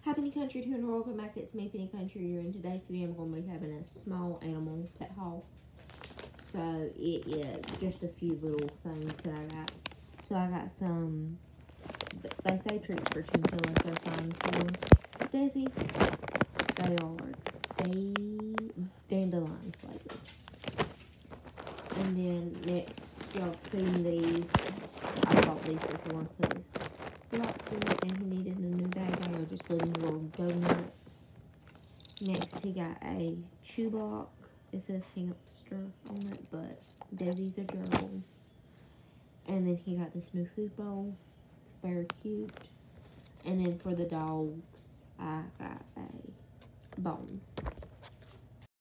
Hi Penny Country, to and welcome back. It's me, Penny Country. Here in today's video, I'm going to be having a small animal pet haul. So it is just a few little things that I got. So I got some, they say treats for chinchillas. They're fine for Desi. They are dandelion flavored. And then next, y'all have seen these. I bought these before because and he needed a new bag. I was just letting little donuts. Next, he got a chew block. It says hamster on it, but Desi's a gerbil. And then he got this new food bowl. It's very cute. And then for the dogs, I got a bone.